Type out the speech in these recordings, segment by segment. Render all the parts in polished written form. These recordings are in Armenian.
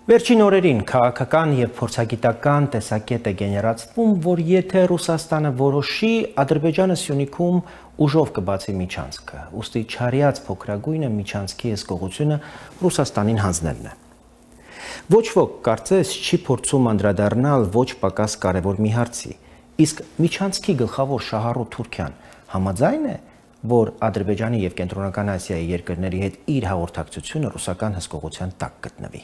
Վերջին օրերին քաղաքական եւ փորձագիտական տեսակետ է գեներացվում, որ եթե Ռուսաստանը որոշի, Ադրբեջանը Սյունիքում ուժով կբացի միջանցքը, ուստի չարյաց փոքրագույնը միջանցքի հսկողությունը Ռուսաստանին հանձնելն է։ Ոչ ոք կարծես չի փորձում անդրադառնալ ոչ պակաս կարևոր մի հարցի, իսկ միջանցքի գլխավոր շահառու Թուրքիան համաձայն է, որ Ադրբեջանի եւ Կենտրոնական Ասիայի երկրների հետ իր հաղորդակցությունը ռուսական հսկողության տակ գտնվի։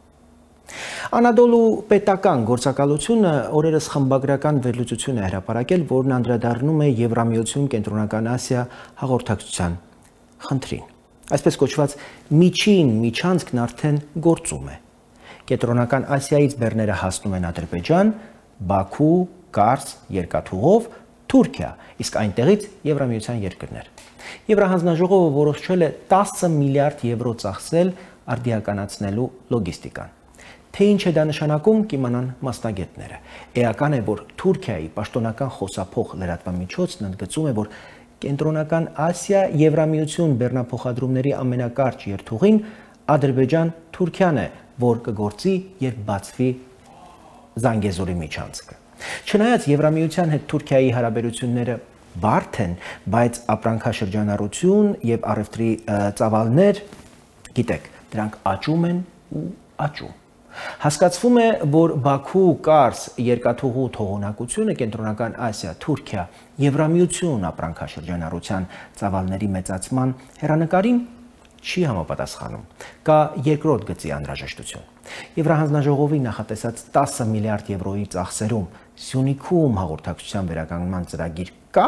Անադոլու պետական գործակալությունը օրերս խմբագրական վերլուծություն է հրապարակել, որն անդրադառնում է Եվրամիություն Կենտրոնական Ասիա հաղորդակցության խնդրին։ Այսպես կոչված միջին միջանցքն արդեն գործում է։ Կենտրոնական Ասիայից բեռները հասնում են Ադրբեջան, Բաքու, Կարս, երկաթուղով, Թուրքիա, իսկ այնտեղից Եվրամիության երկրներ։ Եվրահանձնաժողովը որոշել է 10 միլիարդ եվրո ծախսել արդիականացնելու լոգիստիկան։ Թե ինչ է դա նշանակում, կիմանան մասնագետները։ Էական է, որ Թուրքիայի պաշտոնական խոսափող լրատվամիջոցն ընդգծում է, որ Կենտրոնական Ասիա Եվրամիություն բեռնափոխադրումների ամենակարճ երթուղին Ադրբեջան-Թուրքիան է, որ կգործի, երբ բացվի Զանգեզուրի միջանցքը։ Չնայած Եվրամիության հետ Թուրքիայի հարաբերությունները բարդ են, բայց ապրանքաշրջանառություն եւ առևտրի ծավալներ, գիտեք, դրանք աճում են ու աճում։ Հասկացվում է, որ Բաքու, Կարս, երկաթուղու թողունակությունը Կենտրոնական Ասիա, Թուրքիա, Եվրամիություն ապրանքաշրջանառության ծավալների մեծացման հեռանկարին չի համապատասխանում։ Կա երկրորդ գծի անհրաժեշտություն։ Եվրահանձնաժողովի նախատեսած 10 միլիարդ եվրոյի ծախսերում Սյունիքում հաղորդակցության վերականգնման ծրագիր կա,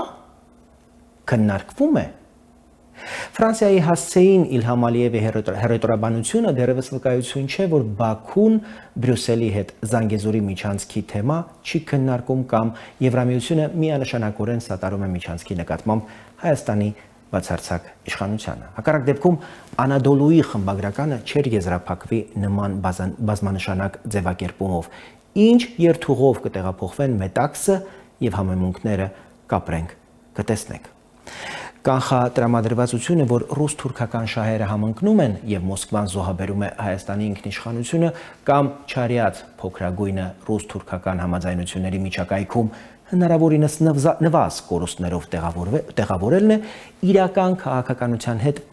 քննարկվում է։ Ֆրանսիայի հասցեին Իլհամ Ալիևի հռետորաբանությունը դեռևս վկայություն չէ, որ Բաքուն Բրյուսելի հետ Զանգեզուրի միջանցքի թեմա չի քննարկում կամ Եվրամիությունը միանշանակորեն սատարում է միջանցքի նկատմամբ Հայաստանի բացարձակ իշխանությանը։ Հակառակ դեպքում Անադոլուի խմբագրականը չէր եզրափակվի նման բազմանշանակ ձևակերպումով, ինչ երթուղով կտեղափոխվեն մետաքսը եւ համեմունքները կապրենք, կտեսնենք։ Կանխատրամադրվածությունը, որ ռուս-թուրքական շահերը համընկնում են եւ Մոսկվան զոհաբերում է Հայաստանի ինքնիշխանությունը կամ չարյաց փոքրագույնը ռուս-թուրքական համաձայնությունների միջակայքում հնարավորինս նվազ կորուստներով տեղավորելն է, իրական քաղաքականության հետ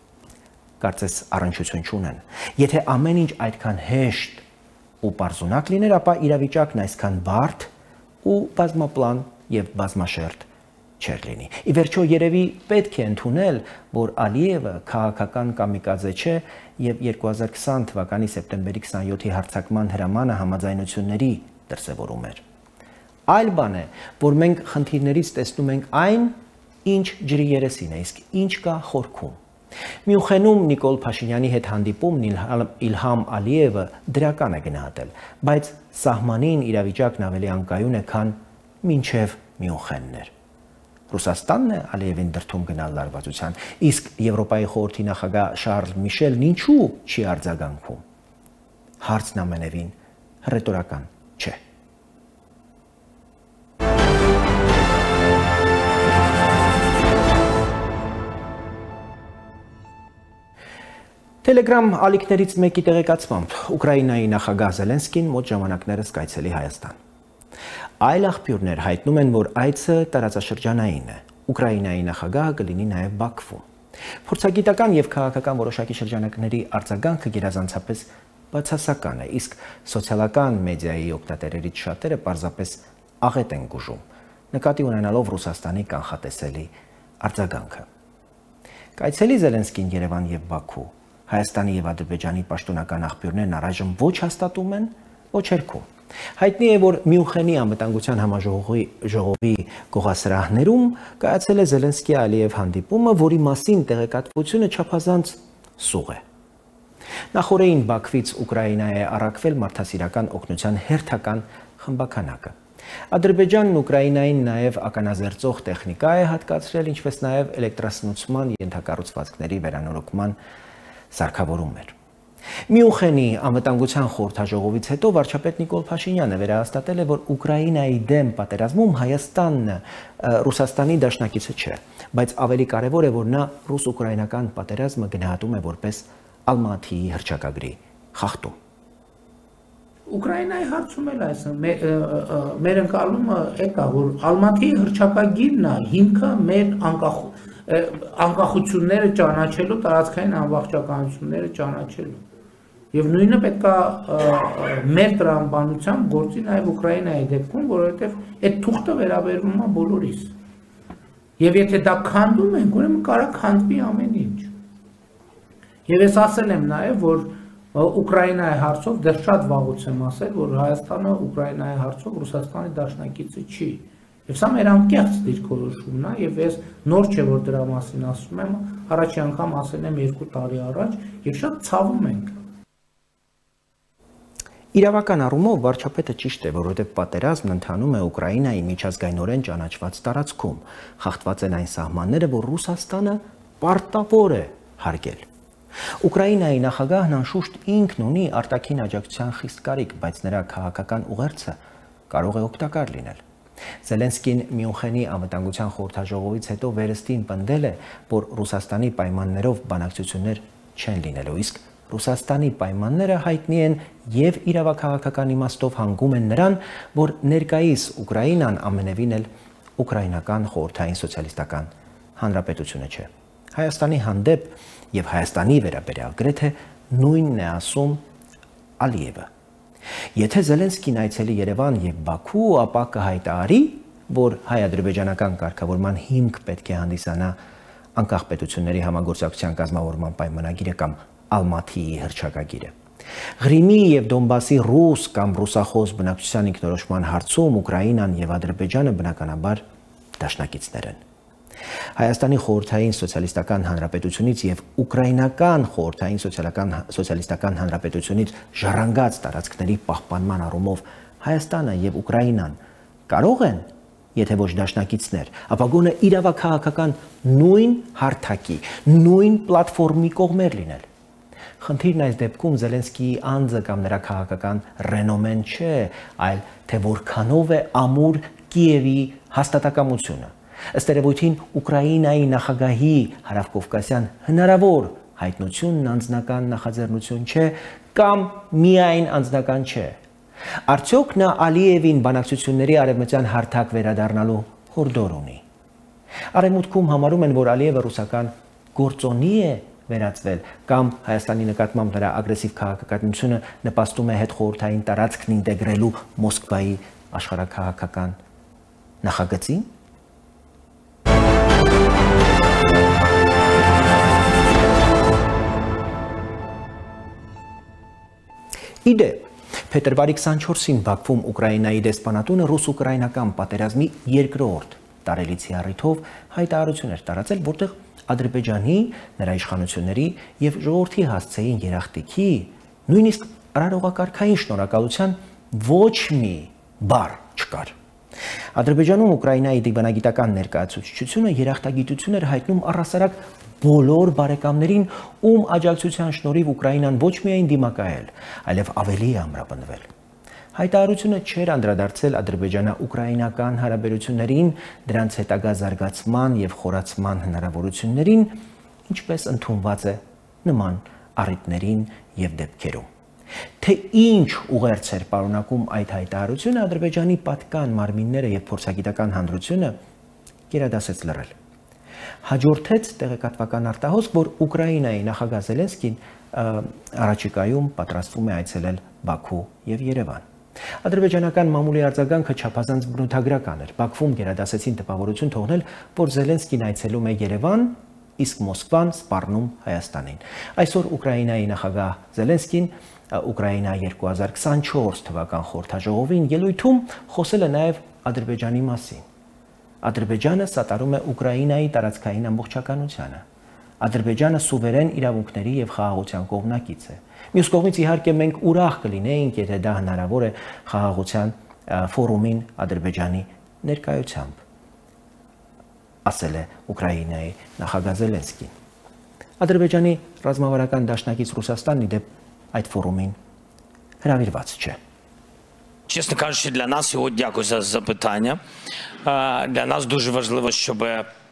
կարծես առնչություն չունեն։ Եթե ամեն ինչ այդքան հեշտ ու պարզունակ լիներ, ապա իրավիճակն այսքան բարդ ու բազմապլան եւ բազմաշերտ չէր լինի։ Ի վերջո երևի պետք է ընդունել, որ Ալիևը քաղաքական կամիկաձե չէ եւ 2020 թվականի սեպտեմբերի 27-ի հարձակման հրամանը համաձայնությունների դրսևորում էր։ Այլ բան է, որ մենք խնդիրներից տեսնում ենք այն, ինչ ջրի երեսին է, իսկ ինչ կա խորքում։ Մյունխենում Նիկոլ Փաշինյանի հետ հանդիպումն Իլհամ Ալիևը դրական է գնահատել, բայց սահմանին իրավիճակն ավելի անկայուն է, քան մինչև Մյունխենն էր։ Ռուսաստանն է Ալիևին դրդում գնալ լարվածության, իսկ Եվրոպայի խորհրդի նախագահ Շարլ Միշելն ինչու չի արձագանքում։ Հարցն ամենևին հռետորական չէ։ Տելեգրամ ալիքներից մեկի տեղեկացմամբ Ուկրաինայի նախագահ Զելենսկին մոտ ժամանակներս կայցելի Հայաստան։ Այլ աղբյուրներ հայտնում են, որ այցը տարածաշրջանային է։ Ուկրաինայի նախագահը կլինի նաև Բաքվում։ Փորձագիտական եւ քաղաքական որոշակի շրջանակների արձագանքը գերազանցապես բացասական է, իսկ սոցիալական մեդիայի օգտատերերից շատերը պարզապես աղետ են գուժում, նկատի ունենալով Ռուսաստանի կանխատեսելի արձագանքը։ Կայցելի Զելենսկին Երևան եւ Բաքու, Հայաստանի եւ Ադրբեջանի պաշտոնական աղբյուրներն առայժմ ոչ հաստատում են, ոչ հերքում։ Հայտնի է, որ Մյունխենի անվտանգության համաժողովի գողասրահներում կայացել է Զելենսկի-Ալիև հանդիպումը, որի մասին տեղեկատվությունը չափազանց սուղ է։ Նախորդին Բաքվից Ուկրաինա է առաքվել մարդասիրական օգնության հերթական խմբականակը։ Ադրբեջանն Ուկրաինային նաև ականազերծող տեխնիկա է հատկացրել, ինչպես նաև էլեկտրասնուցման ենթակառուցվածքների վերանորոգման սարքավորումներ։ Մյունխենի անվտանգության խորհրդաժողովից հետո վարչապետ Նիկոլ Փաշինյանը վերահաստատել է, որ Ուկրաինայի դեմ պատերազմում Հայաստանն Ռուսաստանի դաշնակիցը չէ, բայց ավելի կարևոր է, որ նա ռուս-ուկրաինական պատերազմը գնահատում է որպես Ալմատիի հռչակագրի խախտում։ Ուկրաինայի հարցում էլ այս մեր ընկալումը էկա, որ Ալմատիի հռչակագիրն է հիմքը մեր անկախությունները ճանաչելու, տարածքային ամբողջականությունները ճանաչելու։ Եվ նույնը պետք է մեր տրամաբանությամբ գործի նաև Ուկրաինայի դեպքում, որովհետև այդ թուղթը վերաբերվում է բոլորիս։ Եվ եթե դա քանդում ենք, ուրեմն կարա քանդվի ամեն ինչ։ Եվ ես ասել եմ նաև, որ Ուկրաինայի հարցով դեռ շատ վաղուց եմ ասել, որ Հայաստանը Ուկրաինայի հարցով Ռուսաստանի դաշնակիցը չի։ Եվ սա մեր անկեղծ դիրքորոշումն է, եւ ես նոր չէ որ դրա մասին ասում եմ, առաջի անգամ ասել եմ 2 տարի առաջ, եւ շատ ցավում ենք։ Իրավական առումով վարչապետը ճիշտ է, որովհետև պատերազմն ընթանում է Ուկրաինայի միջազգայինորեն ճանաչված տարածքում, խախտված են այն սահմանները, որ Ռուսաստանը պարտավոր է հարգել։ Ուկրաինայի նախագահն անշուշտ ինքն ունի արտաքին աջակցության խիստ կարիք, բայց նրա քաղաքական ուղերձը կարող է օգտակար լինել։ Զելենսկին Մյունխենի անվտանգության խորհրդաժողովից հետո վերստին պնդել է, որ Ռուսաստանի պայմաններով բանակցություններ չեն լինելու, իսկ Ռուսաստանի պայմանները հայտնի են եւ իրավաքաղաքական իմաստով հանգում են նրան, որ ներկայիս Ուկրաինան ամենևին էլ ուկրաինական խորհրդային սոցիալիստական հանրապետությունը չէ։ Հայաստանի հանդեպ եւ Հայաստանի վերաբերյալ գրեթե նույնն է ասում Ալիևը։ Եթե Զելենսկին այցելի Երևան եւ Բաքու, ապա կհայտարարի, որ հայ-ադրբեջանական կարգավորման հիմք պետք է հանդիսանա անկախ պետությունների համագործակցության կազմավորման պայմանագիրը կամ Ալմատիի հռչակագիրը։ Ղրիմի եւ Դոնբասի ռուս կամ ռուսախոս բնակչության ինքնորոշման հարցում Ուկրաինան եւ Ադրբեջանը բնականաբար դաշնակիցներ են։ Հայաստանի խորհրդային սոցիալիստական հանրապետությունից եւ ուկրաինական խորհրդային սոցիալիստական հանրապետությունից ժառանգած տարածքների պահպանման առումով Հայաստանը եւ Ուկրաինան կարող են, եթե ոչ դաշնակիցներ, ապա գոնե իրավաքաղաքական նույն հարթակի, նույն պլատֆորմի կողմեր լինել։ Խնդիրն այս դեպքում Զելենսկիի անձը կամ նրա քաղաքական ռենոմեն չէ, այլ թե որքանով է ամուր Կիևի հաստատակամությունը։ Ըստ երևույթին Ուկրաինայի նախագահի հարավկովկասյան հնարավոր հայտնությունն անձնական նախաձեռնություն չէ կամ միայն անձնական չէ։ Արդյոք նա Ալիևին բանակցությունների արևմտյան հարթակ վերադառնալու հորդոր ունի։ Արևմուտքում համարում են, որ Ալիևը ռուսական գործոնի է վերածվել կամ Հայաստանի նկատմամբ նրա ագրեսիվ քաղաքականությունը նպաստում է հետխորհրդային տարածքն ինտեգրելու Մոսկվայի աշխարհաքաղաքական նախագծին։ Իդեպ, փետրվարի 24-ին Բաքվում Ուկրաինայի դեսպանատունը ռուս-ուկրաինական պատերազմի երկրորդ տարելիցի առիթով հայտարարություն էր տարածել, որտեղ Ադրբեջանի, նրա իշխանությունների եւ ժողովրդի հասցեին երախտիկի, նույնիսկ արարողակարգային շնորհակալության ոչ մի բառ չկար։ Ադրբեջանում Ուկրաինայի դիվանագիտական ներկայացուցչությունը երախտագիտություն էր հայտնում առհասարակ բոլոր բարեկամներին, ում աջակցության շնորհիվ Ուկրաինան ոչ միայն դիմակայել, այլև ավելի ամրապնդվել։ Հայտարարությունը չէր անդրադարձել ադրբեջանա-ուկրաինական հարաբերություններին, դրանց հետագա զարգացման եւ խորացման հնարավորություններին, ինչպես ընդունված է նման առիթներին եւ դեպքերում։ Թե ինչ ուղերձ էր պարունակում այդ հայտարարությունը, Ադրբեջանի պատկան մարմինները եւ փորձագիտական հանրությունը գերադասեց լռել։ Հաջորդեց տեղեկատվական արտահոսք, որ Ուկրաինայի նախագահ Զելենսկին առաջիկայում պատրաստվում է այցելել Բաքու եւ Երևան։ Ադրբեջանական մամուլի արձագանքը չափազանց բնութագրական էր։ Բաքվում գերադասեցին տպավորություն թողնել, որ Զելենսկին այցելում է Երևան, իսկ Մոսկվան սպառնում Հայաստանին։ Այսօր Ուկրաինայի նախագահ Զելենսկին Ուկրաինա 2024 թվական խորհրդաժողովին ելույթում խոսել է նաև Ադրբեջանի մասին։ Ադրբեջանը սատարում է Ուկրաինայի տարածքային ամբողջականությանը։ Ադրբեջանը սուվերեն իրավունքների եւ խաղաղության կողմնակից է։ Մյուս կողմից իհարկե մենք ուրախ կլինեինք, եթե դա հնարավոր է խաղաղության ֆորումին Ադրբեջանի ներկայությամբ, ասել է Ուկրաինայի նախագահ Զելենսկին։ Ադրբեջանի ռազմավարական դաշնակից Ռուսաստանն ի դեպ այդ форумին հրավիրված չէ։ Чесно кажучи, для нас сьогодні, дякую за запитання. Для нас дуже важливо, щоб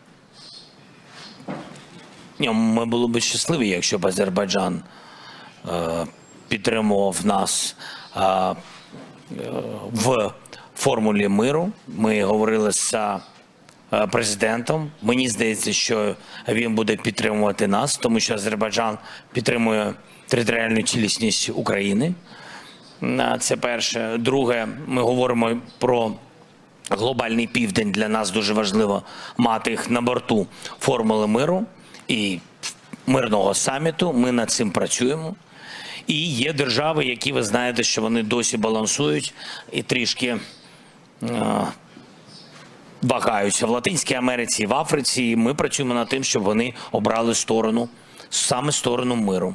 ми були б щасливі, якщо б Азербайджан підтримував нас в формулі миру. Ми говорили з президентом. Мені здається, що він буде підтримувати нас, тому що Азербайджан підтримує територіальну цілісність України. Це перше. Друге, ми говоримо про глобальний південь. Для нас дуже важливо мати їх на борту формули миру і мирного саміту. Ми над цим працюємо. І є держави, які ви знаєте, що вони досі балансують і трішки вагаються в Латинській Америці, в Африці. І ми працюємо над тим, щоб вони обрали сторону, саме сторону миру.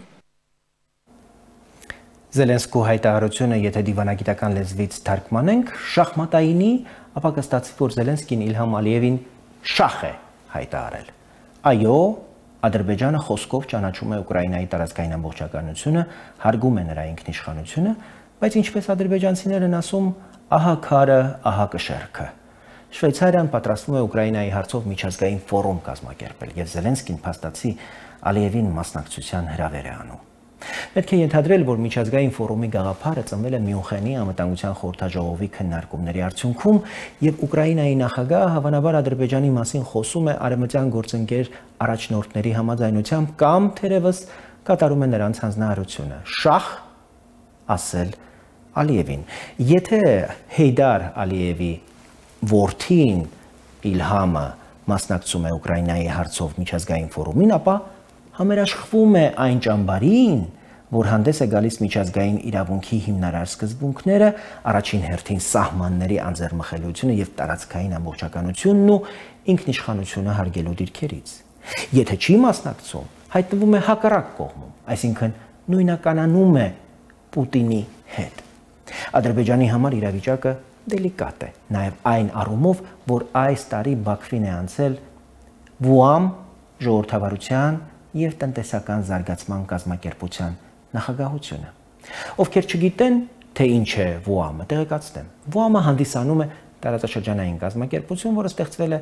Զելենսկու հայտարարությունը, եթե դիվանագիտական լեզվից թարգմանենք, շախմատայինի, ապա կստացվի, որ Զելենսկին Իլհամ Ալիևին շախ է հայտարարել։ Այո, Ադրբեջանը խոսքով ճանաչում է Ուկրաինայի տարածքային ամբողջականությունը, հարգում է նրա ինքնիշխանությունը, բայց ինչպես ադրբեջանցիներն ասում, ահա քարը, ահա կշեռքը։ Շվեյցարիան պատրաստվում է Ուկրաինայի հարցով միջազգային ֆորում կազմակերպել եւ Զելենսկին փաստացի Ալիևին մասնակցության հրավեր է անում։ Պետք է ենթադրել, որ միջազգային ֆորումի գաղափարը ծնվել է Մյունխենի անվտանգության խորհրդաժողովի քննարկումների արդյունքում եւ Ուկրաինայի նախագահը հավանաբար Ադրբեջանի մասին խոսում է արևմտյան գործընկեր առաջնորդների համաձայնությամբ կամ թերևս կատարում է նրանց հանձնարարությունը։ Շախ ասել Ալիևին։ Եթե Հեյդար Ալիևի որդին Իլհամը մասնակցում է Ուկրաինայի հարցով միջազգային ֆորումին, ապա համերաշխվում է այն ճամբարին, որ հանդես է գալիս միջազգային իրավունքի հիմնարար սկզբունքները, առաջին հերթին սահմանների անձեռմխելիությունը եւ տարածքային ամբողջականությունն ու ինքնիշխանությունը հարգելու դիրքերից։ Եթե չի մասնակցում, հայտնվում է հակառակ կողմում, այսինքն նույնականանում է Պուտինի հետ։ Ադրբեջանի համար իրավիճակը դելիկատ է, նաեւ այն առումով, որ այս տարի Բաքվին է անցել ՎՈԱՄ ժողովրդավարության եւ տնտեսական զարգացման կազմակերպության նախագահությունը։ Ովքեր չգիտեն, թե ինչ է ՎՈԱՄ-ը, տեղեկացնեմ։ ՎՈԱՄ-ը հանդիսանում է տարածաշրջանային կազմակերպություն, որը ստեղծվել է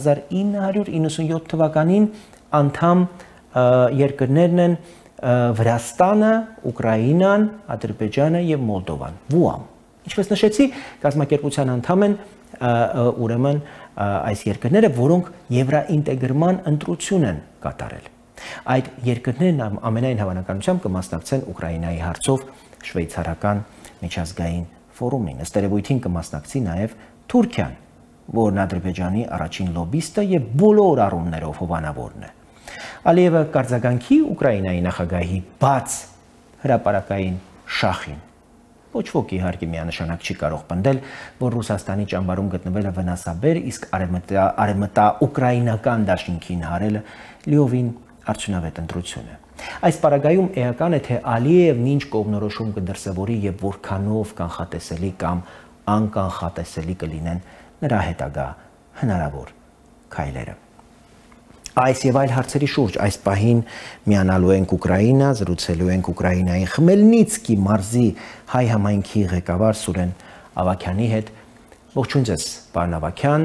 1997 թվականին, անդամ երկրներն են Վրաստանը, Ուկրաինան, Ադրբեջանը եւ Մոլդովան։ ՎՈԱՄ։ Ինչպես նշեցի, կազմակերպության անդամ են ուրեմն այս երկրները, որոնք եվրաինտեգրման ընտրություն են կատարել։ Այդ երկրներն ամենայն հավանականությամբ կմասնակցեն Ուկրաինայի հարցով շվեյցարական միջազգային ֆորումին։ Ըստ երևույթին կմասնակցի նաև Թուրքիան, որն Ադրբեջանի առաջին լոբիստը եւ բոլոր առումներով հովանավորն է։ Ալիևը կարձագանքի Ուկրաինայի նախագահի բաց հրապարակային շախին։ Ոչ ոք իհարկե միանշանակ չի կարող պնդել, որ Ռուսաստանի ճամբարում գտնվելը վնասաբեր, իսկ արևմտա ուկրաինական դաշինքին հարելը լիովին արդյունավետ ընտրություն է։ Այս պարագայում էական է, թե Ալիևն ինչ կողմնորոշում կդրսևորի եւ որքանով կանխատեսելի կամ անկանխատեսելի կլինեն նրա հետագա հնարավոր քայլերը։ Այս եւ այլ հարցերի շուրջ այս պահին միանալու ենք Ուկրաինա, զրուցելու ենք Ուկրաինայի Խմելնիցկի մարզի հայ համայնքի ղեկավար Սուրեն Ավագյանի հետ։ Ողջույն ձեզ, պարոն Ավագյան։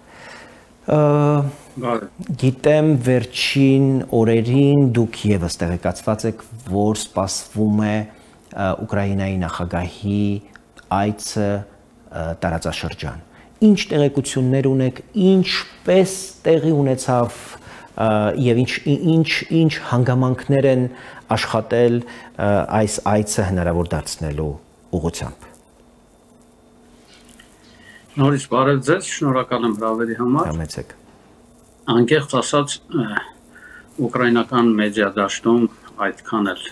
Գիտեմ վերջին օրերին դուք եւս տեղեկացված եք, որ սպասվում է Ուկրաինայի նախագահի այցը տարածաշրջան։ Ինչ տեղեկություններ ունեք, ինչպես տեղի ունեցավ եւ ինչ հանգամանքներ են աշխատել այս այցը հնարավոր դարձնելու ուղղությամբ։ Նորից բարև ձեզ, շնորհակալ եմ հրավերի համար։ Համեցեք։ Անկեղծ ասած, ուկրաինական մեդիա դաշտում այդքան էլ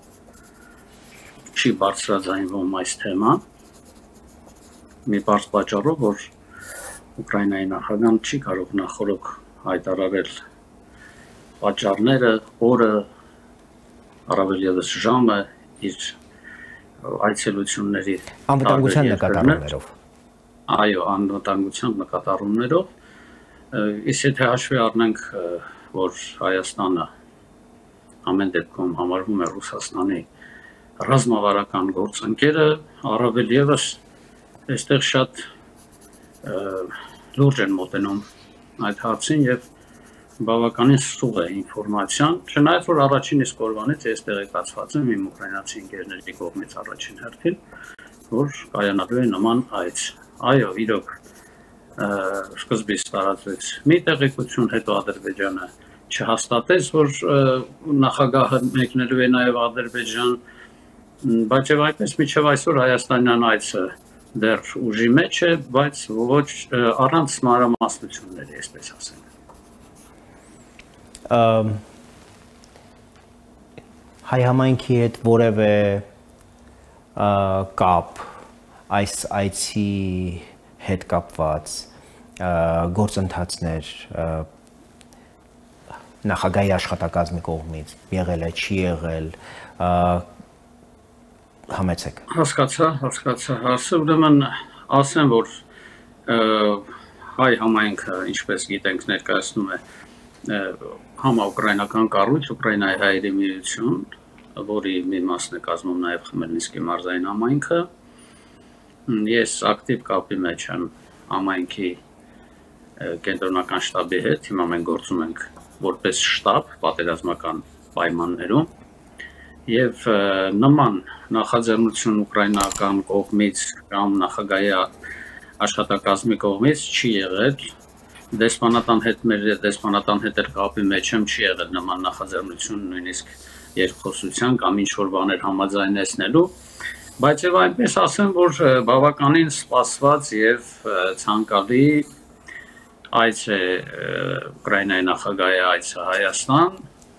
չի բարձրաձայնվում այս թեման։ Մի բարձ պատճառով, որ Ուկրաինայի նախագահան չի կարող նախորդ հայտարարել պատճառները, օրը, առավել ևս ժամը իր այցելությունների անվտանգության նկատառումներով։ Այո, անվտանգության նկատառումներով, իսկ եթե հաշվի առնենք, որ Հայաստանը ամեն դեպքում համարվում է Ռուսաստանի ռազմավարական գործընկերը, առավել ևս այստեղ շատ լուրջ են մոտենում այդ հարցին եւ բավականին սուղ է ինֆորմացիան, չնայած որ առաջին իսկ օրվանից ես տեղեկացված եմ իմ ուկրաինացի ընկերների կողմից առաջին հերթին, որ կայանալու է նման այց։ Այո, իրոք սկզբից տարածվեց մի տեղեկություն, հետո Ադրբեջանը չհաստատեց, որ նախագահը մեկնելու է նաև Ադրբեջան, բայց եւ այդպես մինչեւ այսօր Հայաստանյան այցը դեռ ուժի մեջ է, բայց ոչ առանց մանրամասնությունների, այսպես ասենք։ Հայ համայնքի հետ որևէ կապ այս այցի հետ կապված գործընթացներ նախագահի աշխատակազմի կողմից եղել է, չի եղել, համեցեք։ Հասկացա, ուրեմն ասեմ, որ հայ համայնքը, ինչպես գիտենք, ներկայացնում է համաուկրաինական կառույց, Ուկրաինայի հայերի միություն, որի մի մասն է կազմում նաև Խմելնիսկի մարզային համայնքը։ Ես ակտիվ կապի մեջ եմ համայնքի կենտրոնական շտաբի հետ, հիմա մենք գործում ենք որպես շտաբ պատերազմական պայմաններում եւ նման նախաձեռնություն ուկրաինական կողմից կամ նախագահի աշխատակազմի կողմից չի եղել, դեսպանատան հետ կապի մեջ եմ, չի եղել նման նախաձեռնություն նույնիսկ երկխոսության կամ ինչ-որ բաներ համաձայնեցնելու, բայց եւ այնպես ասեմ, որ բավականին սպասված եւ ցանկալի այց է Ուկրաինայի նախագահի այցը Հայաստան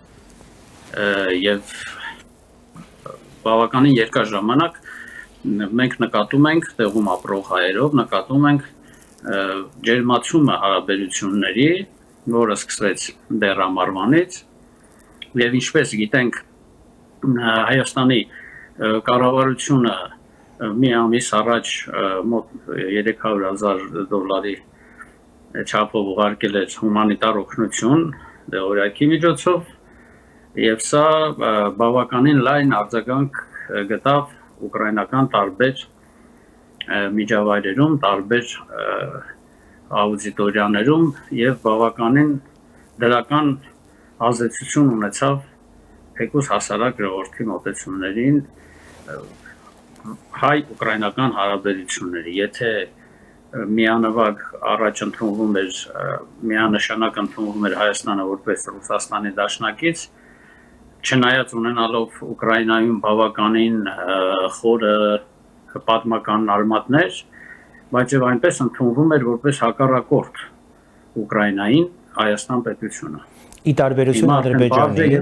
եւ բավականին երկար ժամանակ մենք նկատում ենք տեղում ապրող հայերով, նկատում ենք ջերմացումը հարաբերությունների, որը սկսվեց դեռ ամառվանից եւ ինչպես գիտենք Հայաստանի կառավարությունը մի ամիս առաջ մոտ $300,000 չափով ուղարկել էր հումանիտար օգնություն դեղորայքի միջոցով եւ սա բավականին լայն արձագանք գտավ ուկրաինական տարբեր միջավայրերում, տարբեր աուդիտորիաներում եւ բավականին դրական ազդեցություն ունեցավ թեկուզ հասարակ ժողովրդի մոտեցումներին հայ-ուկրաինական հարաբերությունների։ Եթե միանվագ առաջ ընդունվում էր, միանշանակ ընդունվում էր Հայաստանը որպես Ռուսաստանի դաշնակից, չնայած ունենալով Ուկրաինայում բավականին խորը պատմական արմատներ, բայց եւ այնպես ընդունվում էր որպես հակառակորդ Ուկրաինային Հայաստան պետությունը։ Ի տարբերություն Ադրբեջանի,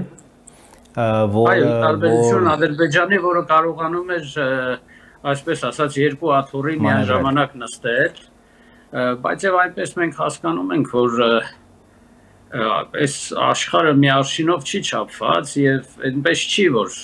Ադրբեջանի, որը կարողանում էր, այսպես ասած, երկու աթոռի միաժամանակ նստել, բայց եւ այնպես մենք հասկանում ենք, որ այս աշխարհը մի արշինով չի չափված եւ այնպես չի, որ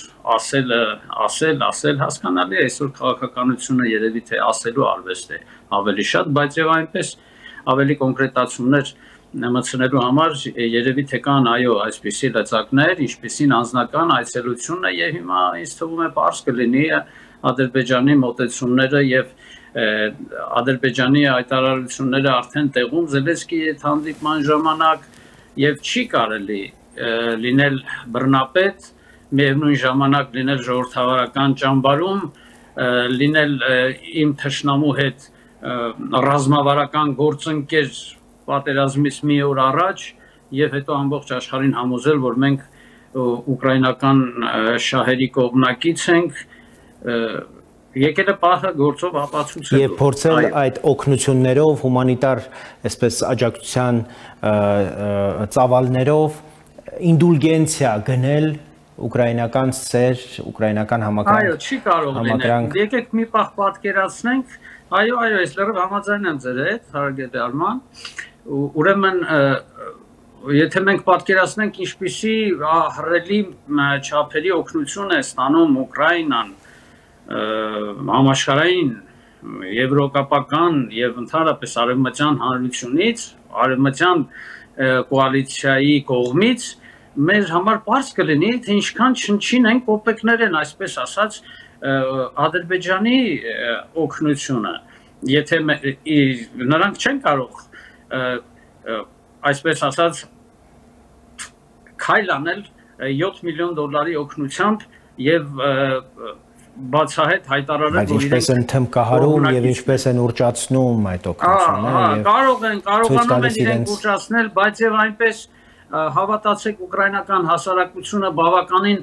ասել հասկանալի է, այսօր քաղաքականությունը երևի թե ասելու արվեստ է ավելի շատ, բայց եւ այնպես ավելի կոնկրետացումներ մտցնելու համար երևի թե կան այո այսպիսի լծակներ, ինչպիսին անձնական այցելությունն է եւ հիմա ինձ թվում է պարզ կլինի Ադրբեջանի մոտեցումները եւ Ադրբեջանի հայտարարությունները արդեն տեղում Զելենսկիի հետ հանդիպման ժամանակ եւ չի կարելի լինել բռնապետ, միևնույն ժամանակ լինել ժողովրդավարական ճամբարում, լինել իմ թշնամու հետ ռազմավարական գործընկեր պատերազմից մի օր առաջ եւ հետո ամբողջ աշխարհին համոզել, որ մենք ուկրաինական շահերի կողմնակից ենք, եկել է պահը գործով ապացուցել եւ փորձել այդ օգնություններով, հումանիտար, այսպես աջակցության ծավալներով ինդուլգենցիա գնել ուկրաինական սեր, ուկրաինական համակրանք։ Այո, չի կարող լինել։ Եկեք մի պահ պատկերացնենք, այո, այս լրիվ համաձայն եմ ձեր հետ, հարգելի Արման։ Ուրեմն եթե մենք պատկերացնենք ինչպիսի ահռելի չափերի օգնություն է ստանում Ուկրաինան համաշխարհային եվրոպական եւ ընդհանրապես արևմտյան հանրությունից, արևմտյան կոալիցիայի կողմից մեր համար պարզ կլինի, թե ինչքան չնչին են կոպեկներ են, այսպես ասած, Ադրբեջանի օգնությունը, եթե նրանք չեն կարող այսպես ասած քայլ անել $7 միլիոն օգնությամբ եւ բացահայտ հայտարարել, որ ինչպես են թմկահարում եւ ինչպես են ուրճացնում այդ օգնությունը կարողանում են իրենք ուրճացնել, բայց եւ այնպես հավատացեք ուկրաինական հասարակությունը բավականին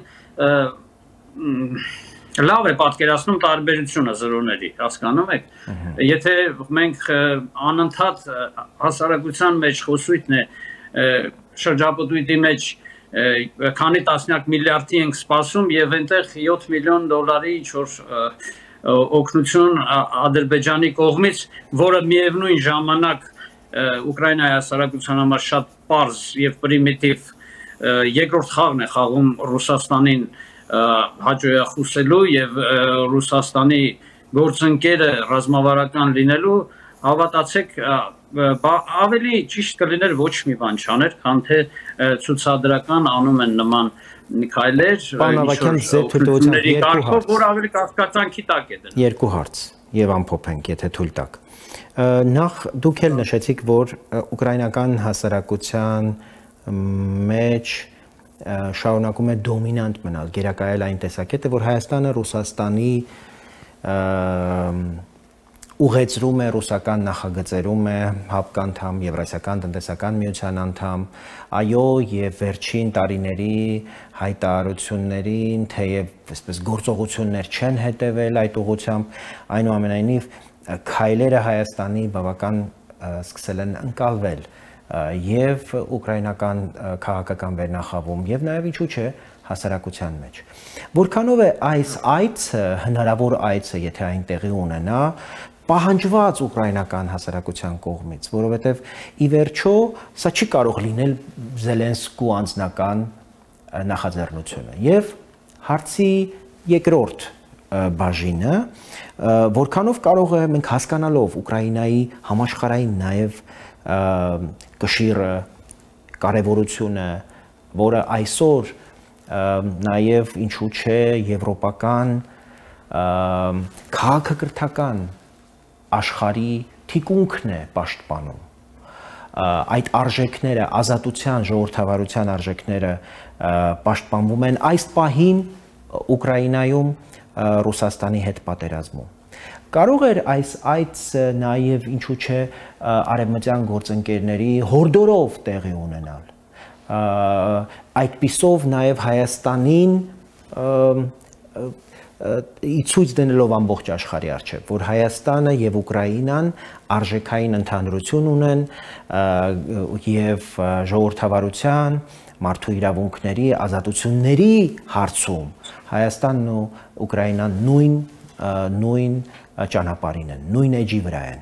լավ է պատկերացնում տարբերությունը զրոների, հասկանում եք։ Եթե մենք անընդհատ հասարակության մեջ խոսույթն է շրջապտույտի մեջ քանի տասնյակ միլիարդի ենք սպասում եւ այնտեղ 7 միլիոն դոլարի ինչ-որ օգնություն Ադրբեջանի կողմից, որը միևնույն ժամանակ Ուկրաինայի հասարակության համար շատ պարզ եւ պրիմիտիվ երկրորդ խաղն է խաղում Ռուսաստանին հաջողախոսելու եւ Ռուսաստանի գործընկերը ռազմավարական լինելու, հավատացեք ավելի ճիշտ կլիներ ոչ մի բան չաներ, քան թե ցուցադրական անում են նման քայլեր, որ ավելի կասկածանքի տակ է դնում։ Երկու հարց եւ ամփոփենք, եթե թույլ տաք։ Նախ դուք էլ նշեցիք, որ ուկրաինական հասարակության մեջ շարունակում է դոմինանտ մնալ, գերակայել այն տեսակետը, որ Հայաստանը Ռուսաստանի ուղեցրում է ռուսական նախագծերում է հապկանդամ Եվրասիական տնտեսական միության անդամ, այո, եւ վերջին տարիների հայտարարություններին, թեև այսպես գործողություններ չեն հետևել այդ ուղղությամբ, այնուամենայնիվ քայլերը Հայաստանի բավական սկսել են ընկալվել եւ ուկրաինական քաղաքական վերնախավում եւ նաեւ ինչու՞ չէ հասարակության մեջ։ Որքանով է այս այցը, հնարավոր այցը, եթե այն տեղի ունենա, պահանջված ուկրաինական հասարակության կողմից, որովհետև ի վերջո սա չի կարող լինել Զելենսկու անձնական նախաձեռնությունը։ Եվ հարցի երկրորդ բաժինը, որքանով կարող է մենք հասկանալով Ուկրաինայի համաշխարհային նաև կշիռը, կարևորությունը, որը այսօր նաև ինչու՞ չէ եվրոպական քաղաքակրթական աշխարհի թիկունքն է պաշտպանում այդ արժեքները, ազատության, ժողովրդավարության արժեքները պաշտպանվում են այս պահին Ուկրաինայում Ռուսաստանի հետ պատերազմում։ Կարող էր այս նաև ինչու՞ չէ արևմտյան գործընկերների հորդորով տեղի ունենալ։ Այդպիսով նաև Հայաստանին ցույց դնելով ամբողջ աշխարհի առջև, որ Հայաստանը եւ Ուկրաինան արժեքային ընդհանրություն ունեն եւ ժողովրդավարության, մարդու իրավունքների, ազատությունների հարցում Հայաստանն ու Ուկրաինան նույն ճանապարհին են, նույն էջի վրա են։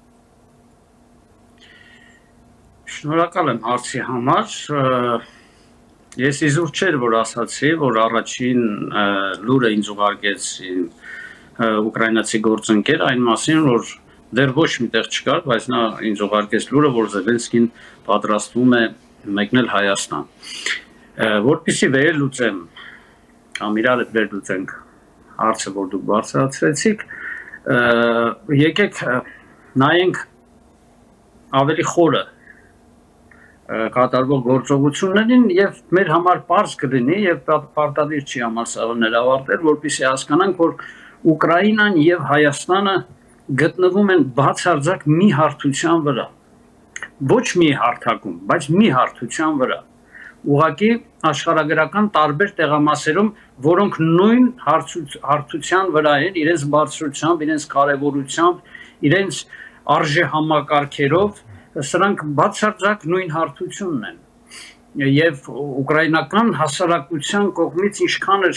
Շնորհակալ եմ հարցի համար։ Ես իզուր չէր, որ ասացի, որ առաջին լուրը ինձ ուղարկեց ուկրաինացի գործընկեր, այն մասին, որ դեռ ոչ միտեղ չկար, բայց նա ինձ ուղարկեց լուրը, որ Զելենսկին պատրաստվում է մեկնել Հայաստան։ Որպեսզի վերլուծեմ, կամ իրար հետ վերլուծենք հարցը, որ դուք բարձրացրեցիք, եկեք նայենք ավելի խորը կատարվող գործողություններին եւ մեր համար պարզ կլինի եւ պարտադիր չի համալսարաններ ավարտել, որպեսզի հասկանանք, որ Ուկրաինան եւ Հայաստանը գտնվում են բացարձակ մի հարթության վրա։ Ոչ մի հարթակում, բայց մի հարթության վրա։ Ուղղակի աշխարհագրական տարբեր տեղամասերում, որոնք նույն հարթության վրա են, իրենց բարձրությամբ, իրենց կարևորությամբ, իրենց արժե համակարգերով, սրանք բացարձակ նույն հարթությունն են։ Եվ ուկրաինական հասարակության կողմից ինչքան էր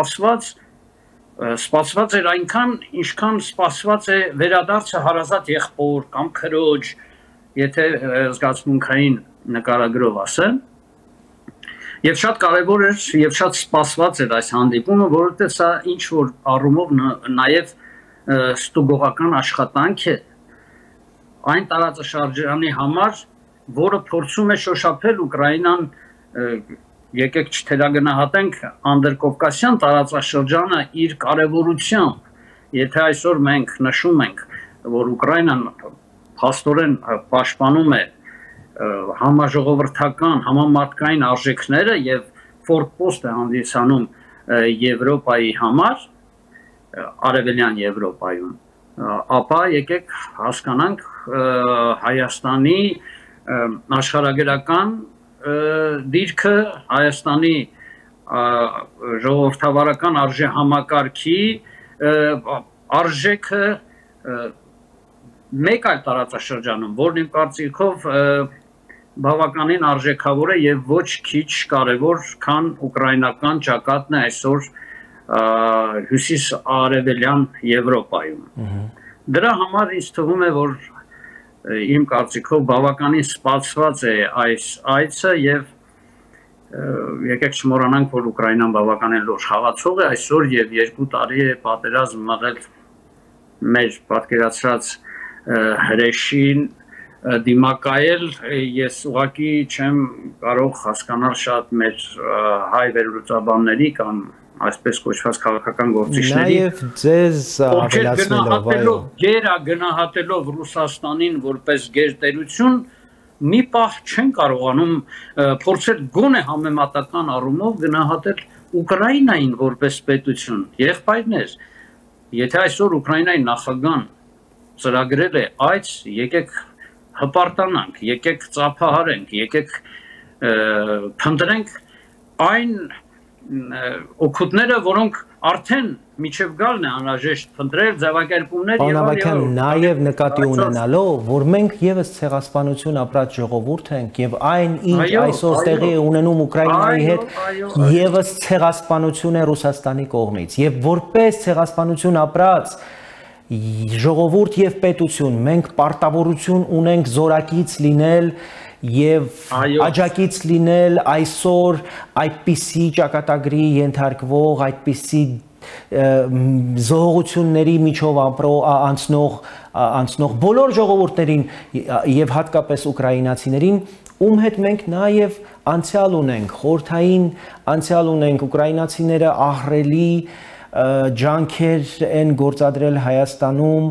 սպասված էր այնքան, ինչքան սպասված է վերադարձը հարազատ եղբոր կամ քրոջ, եթե զգացմունքային նկարագրով ասեմ։ Եվ շատ կարևոր էր եւ շատ սպասված էր այս հանդիպումը, որովհետեւ սա ինչ որ առումով նաեւ ստուգողական աշխատանք է այն տարածաշրջանի համար, որը փորձում է շոշափել Ուկրաինան, եկեք չթերագնահատենք Անդրկովկասյան տարածաշրջանը իր կարևորությամբ, եթե այսօր մենք նշում ենք, որ Ուկրաինան փաստորեն պաշտպանում է համաժողովրդական, համամարտկային արժեքները եւ ֆորպոստ է հանդիսանում Եվրոպայի համար, Արևելյան Եվրոպայում, ապա եկեք հասկանանք Հայաստանի աշխարհագրական դիրքը, Հայաստանի ժողովրդավարական արժեհամակարգի արժեքը մեկ այլ տարածաշրջանում, որն իմ կարծիքով բավականին արժեքավոր է եւ ոչ քիչ կարեւոր, քան ուկրաինական ճակատն է այսօր հյուսիս-արևելյան Եվրոպայում։ Դրա համար ինձ թվում է, որ իմ կարծիքով բավականին սպասված է այս այցը եւ եկեք չմոռանանք, որ Ուկրաինան բավականին լուրջ խաղացող է այսօր եւ 2 տարի է պատերազմ մղել մեր պատկերացրած հրեշին դիմակայել, ես ուղղակի չեմ կարող հասկանալ շատ մեր հայ վերլուծաբանների կամ այսպես կոչված քաղաքական գործիչների, նաև ձեզ ավելացնելով, գնահատելով Ռուսաստանին որպես գերտերություն, մի պահ չեն կարողանում փորձել գոնե համեմատական առումով գնահատել Ուկրաինային որպես պետություն։ Եղբայրներ, եթե այսօր Ուկրաինայի նախագահան ծրագրել է այց, եկեք հպարտանանք, եկեք ծափահարենք, եկեք փնտրենք այն օգուտները, որոնք արդեն միջև գալն է անհրաժեշտ փնտրել ձևակերպումներ եւ այլն, նաև նկատի ունենալով, որ մենք եւս ցեղասպանություն ապրած ժողովուրդ ենք եւ այն ինչ այսօր տեղի է ունենում Ուկրաինայի հետ, եւս ցեղասպանություն է Ռուսաստանի կողմից եւ որպես ցեղասպանություն ապրած ժողովուրդ եւ պետություն մենք պարտավորություն ունենք զորակից լինել եւ աջակից լինել այսօր այդպիսի ճակատագրի ենթարկվող, այդպիսի զողությունների միջով անցնող բոլոր ժողովուրդներին եւ հատկապես ուկրաինացիներին, ում հետ մենք նաեւ անցյալ ունենք, խորհրդային անցյալ ունենք, ուկրաինացիները ահռելի ջանքեր են գործադրել Հայաստանում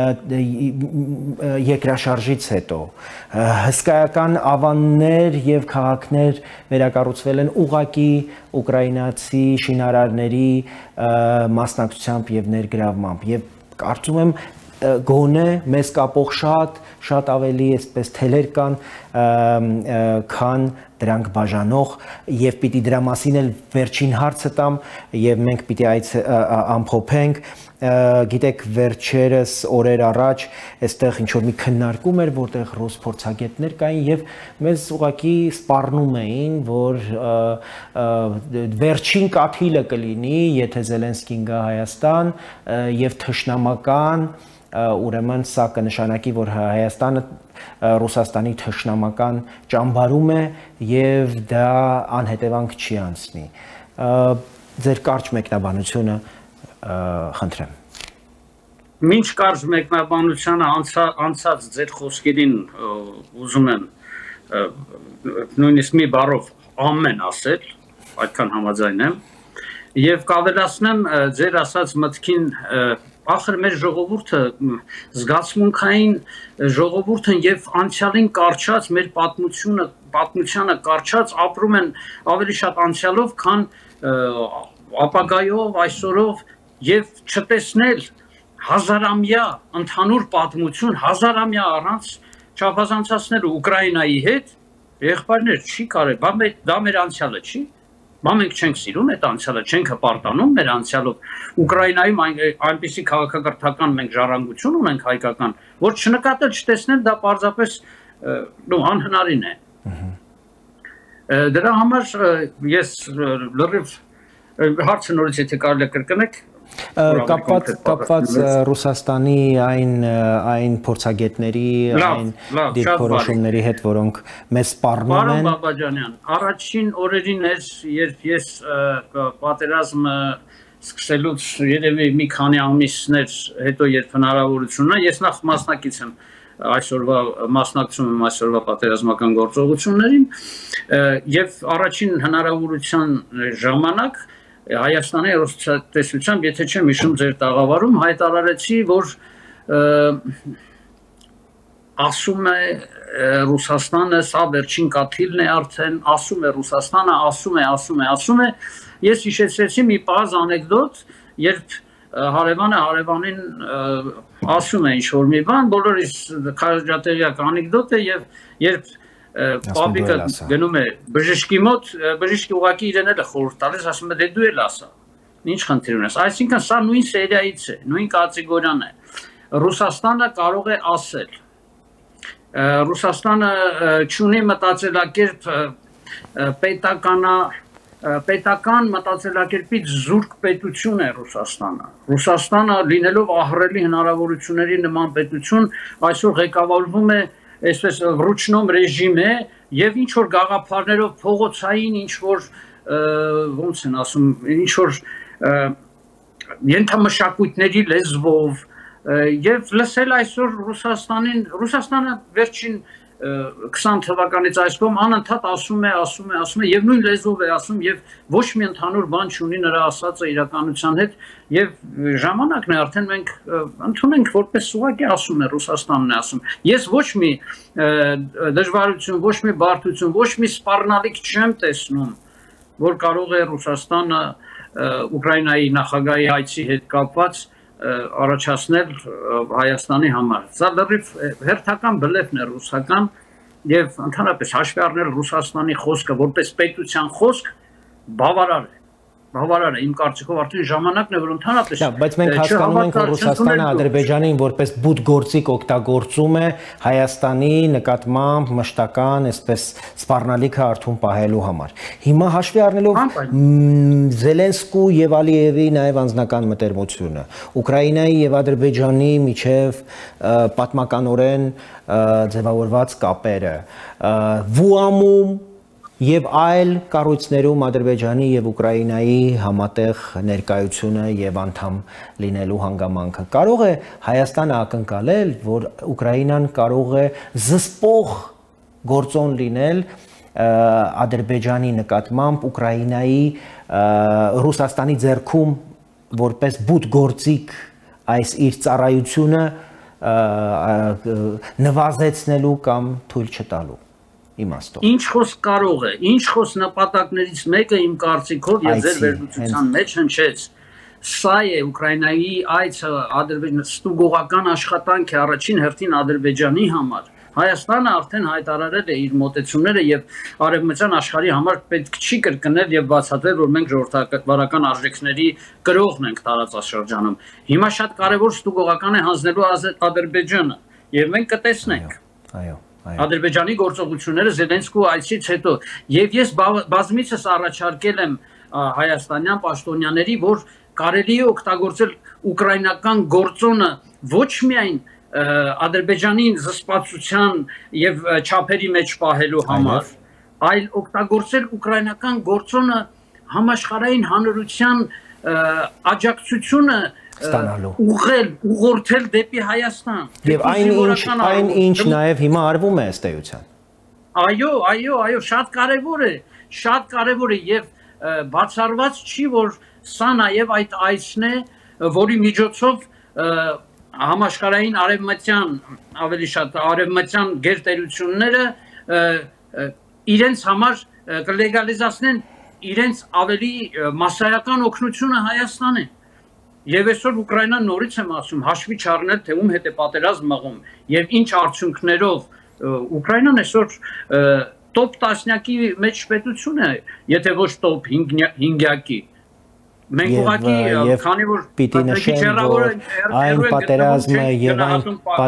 երկրաշարժից հետո հսկայական ավաններ եւ քաղաքներ վերակառուցվել են ուղակի ուկրաինացի շինարարների մասնակցությամբ եւ ներգրավմամբ եւ կարծում եմ գոնե մեզ կապող շատ ավելի այսպես թելեր կան քան դրանք բաժանող եւ պիտի դրա մասին էլ վերջին հարցը տամ եւ մենք պիտի այդ ամփոփենք գիտեք վերջերս օրեր առաջ այստեղ ինչ որ մի քննարկում էր որտեղ ռուս փորձագետներ կային եւ մեզ ուղղակի սպառնում էին որ վերջին կաթիլը կլինի եթե Զելենսկին գա Հայաստան եւ թշնամական ուրեմն սա կնշանակի որ Հայաստանը Ռուսաստանի թշնամական ճամբարում է եւ դա անհետևանք չի անցնի ձեր կարճ մեկնաբանությունը խնդրեմ Մինչ կարճ մեկնաբանությունը անցած ձեր խոսքերին ուզում եմ նույնիսկ մի բառով ամեն ասել այդքան համաձայն եմ եւ կավելացնեմ ձեր ասած մտքին ախր մեր ժողովուրդը զգացմունքային ժողովուրդն եւ անցյալին կարճած մեր պատմությանը կարճած ապրում են ավելի շատ անցյալով քան ապագայով այսօրով եւ չտեսնել հազարամյա ընդհանուր պատմություն հազարամյա առանց չափազանցացնելու Ուկրաինայի հետ եղբայրներ չի կարելի դա մեր անցյալը չի Բա մենք չենք սիրում այդ անցյալը, չենք հպարտանում մեր անցյալով։ Ուկրաինայում այնպիսի քաղաքակրթական մենք ժառանգություն ունենք հայկական, որ չնկատել, չտեսնել դա պարզապես անհնարին է։ Դրա համար ես լրիվ հարցը նորից եթե կարելի է կրկնեք կապված Ռուսաստանի այն փորձագետների այն դիրքորոշումների հետ, որոնք մեզ սպառնում են։ Պարոն Բաբաջանյան, առաջին օրերին երբ ես պատերազմը սկսելուց երևի մի քանի ամիսներ հետո երբ հնարավորություն ունա, ես նախ մասնակից եմ այսօրվա մասնակցում եմ այսօրվա պատերազմական գործողություններին եւ առաջին հնարավորության ժամանակ Հայաստանի հեռուստատեսությամբ, եթե չեմ հիշում ձեր տաղավարում, հայտարարեցի, որ ասում է Ռուսաստանը, սա վերջին կաթիլն է արդեն, ասում է Ռուսաստանը, ասում է, ես հիշեցրեցի մի պարզ անեկդոտ, երբ հարևանին ասում է ինչ-որ մի բան, բոլորիս քաջատեղյակ անեկդոտ է եւ երբ պապիկը գնում է բժշկի մոտ, բժիշկի ուղղակի իրեն էլ է խորհուրդ տալիս, ասում է դե դու էլ ասա։ Ինչ խնդիր ունես։ Այսինքն սա նույն սերիայից է, նույն կատեգորիան է։ Ռուսաստանը կարող է ասել։ Ռուսաստանը չունի մտածելակերպ պետական մտածելակերպից զուրկ պետություն է Ռուսաստանը։ Ռուսաստանը լինելով ահռելի հնարավորությունների նման պետություն, այսօր ղեկավարվում է այսպես ռուչնում ռեժիմ է եւ ինչ որ գաղափարներով փողոցային ինչ որ ոնց են ասում, ինչ որ ենթամշակույթների լեզվով եւ լսել այսօր Ռուսաստանը վերջին 20 թվականից այս կողմ անընդհատ ասում է եւ նույն լեզվով է ասում եւ ոչ մի ընդհանուր բան չունի նրա ասածը իրականության հետ եւ ժամանակն է արդեն մենք ընդունենք որպես ուղղակի ասում է Ռուսաստանն է ասում ես ոչ մի դժվարություն ոչ մի բարդություն ոչ մի սպառնալիք չեմ տեսնում որ կարող է Ռուսաստանը Ուկրաինայի նախագահի հայցի հետ կապված առաջացնել Հայաստանի համար։ Սա լրիվ հերթական բլեֆն է ռուսական եւ ընդհանրապես հաշվի առնել Ռուսաստանի խոսքը որպես պետության խոսք բավարար է իմ կարծիքով արդեն ժամանակն է որ ընդհանրապես բայց մենք հասկանում ենք որ Ռուսաստանը Ադրբեջանին որպես բութ գործիք օգտագործում է Հայաստանի նկատմամբ մշտական այսպես սպառնալիքը արթուն պահելու համար։ Հիմա հաշվի առնելով Զելենսկու եւ Ալիևի նաեւ անձնական մտերմությունը Ուկրաինայի եւ Ադրբեջանի միջև պատմականորեն ձևավորված կապերը Վուամում եւ այլ կառույցներում Ադրբեջանի եւ Ուկրաինայի համատեղ ներկայությունը եւ անդամ լինելու հանգամանքը կարող է Հայաստանը ակնկալել, որ Ուկրաինան կարող է զսպող գործոն լինել Ադրբեջանի նկատմամբ Ուկրաինայի Ռուսաստանի ձեռքում որպես բութ գործիք այս իր ծառայությունը նվազեցնելու կամ թույլ չտալու իմաստով։ Ինչ խոսք կարող է, ինչ խոսք նպատակներից մեկը իմ կարծիքով եւ ձեր վերլուծության մեջ հնչեց։ Սա է Ուկրաինայի այցը ստուգողական աշխատանք է առաջին հերթին Ադրբեջանի համար։ Հայաստանը արդեն հայտարարել է իր մոտեցումները եւ արևմտյան աշխարհի համար պետք չի կրկնել եւ բացատրել, որ մենք ժողովրդավարական արժեքների կրողն ենք տարածաշրջանում։ Հիմա շատ կարեւոր ստուգողական է հանձնելու Ադրբեջանը եւ մենք կտեսնենք։ Այո։ Ադրբեջանի գործողությունները Զելենսկու այցից հետո եւ ես բազմիցս առաջարկել եմ հայաստանյան պաշտոնյաների, որ կարելի է օգտագործել ուկրաինական գործոնը ոչ միայն Ադրբեջանին զսպացության եւ չափերի մեջ պահելու համար, այլ օգտագործել ուկրաինական գործոնը համաշխարհային հանրության աջակցությունը ուղղորդել դեպի Հայաստան։ Եվ այն ինչ նաև հիմա արվում է ըստ էության։ Այո, շատ կարևոր է եւ բացառված չի, որ սա նաև այդ այցն է, որի միջոցով համաշխարհային արևմտյան, ավելի շատ արևմտյան գերտերությունները իրենց համար կլեգալիզացնեն իրենց ավելի մասսայական օգնությունը Հայաստանին։ Եվ այսօր Ուկրաինան նորից եմ ասում, հաշվի չառնել, թե ում հետ է պատերազմ մղում եւ ինչ արդյունքներով Ուկրաինան այսօր տոպ 10-յակի մեջ պետություն է, եթե ոչ տոպ 5-յակի։ Մենք ուղղակի քանի որ պիտի նշեմ, որ այն պատերազմը եւ այն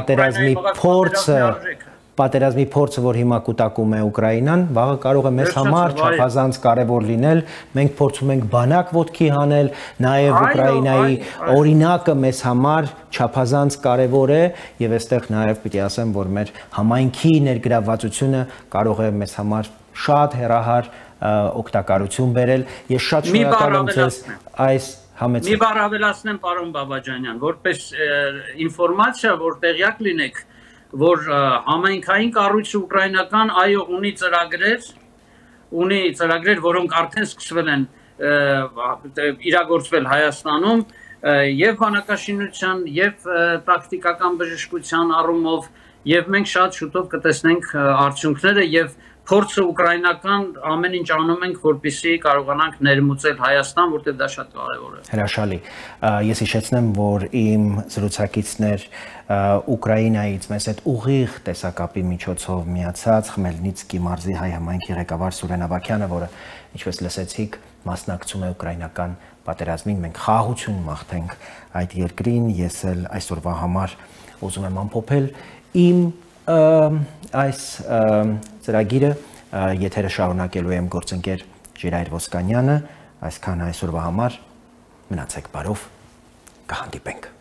պատերազմի փորձը, որ հիմա կուտակում է Ուկրաինան, վաղը կարող է մեզ համար չափազանց կարևոր լինել։ Մենք փորձում ենք բանակ ոտքի հանել, նաեւ Ուկրաինայի օրինակը մեզ համար չափազանց կարևոր է եւ այստեղ նաեւ պիտի ասեմ, որ մեր համայնքի ներգրավվածությունը կարող է մեզ համար շատ հեռահար օգտակարություն բերել։ Ես շատ շնորհակալ եմ ձեզ այս համեցեք։ Մի բառ ավելացնեմ, պարոն Բաբաջանյան, որպես ինֆորմացիա, որ տեղյակ լինեք, որ համայնքային կառույցը ուկրաինական այո ունի ծրագրեր, որոնք արդեն սկսվել են իրագործվել Հայաստանում եւ բանակաշինության եւ տակտիկական բժշկության առումով եւ մենք շատ շուտով կտեսնենք արդյունքները եւ փորձը ուկրաինական ամեն ինչ անում ենք, որպեսզի կարողանանք ներմուծել Հայաստան, որտեղ դա շատ կարևոր է։ Հրաշալի։ Ես հիշեցնեմ, որ իմ զրուցակիցներ Ուկրաինայից մեզ այդ ուղիղ տեսակապի միջոցով միացած Խմելնիցկի մարզի հայ համայնքի ղեկավար Սուրեն Ավագյանը, որը ինչպես լսեցիք, մասնակցում է ուկրաինական պատերազմին, մենք խաղաղություն մաղթենք այդ երկրին, ես էլ այսօրվա համար ուզում եմ ամփոփել իմ այս ծրագիրը, եթերը շարունակելու եմ գործընկեր Ժիրայր Ոսկանյանը, այսքան այսօրվա համար, մնացեք բարով, կհանդիպենք։